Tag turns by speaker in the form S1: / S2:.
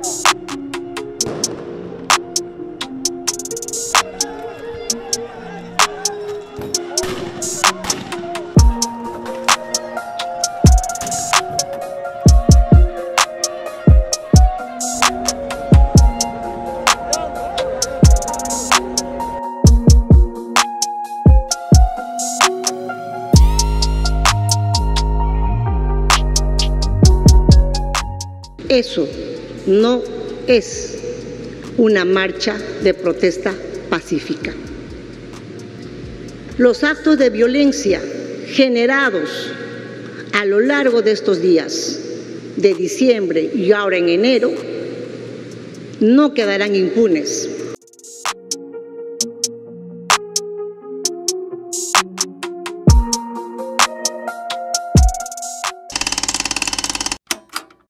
S1: Eso no es una marcha de protesta pacífica. Los actos de violencia generados a lo largo de estos días de diciembre y ahora en enero no quedarán impunes.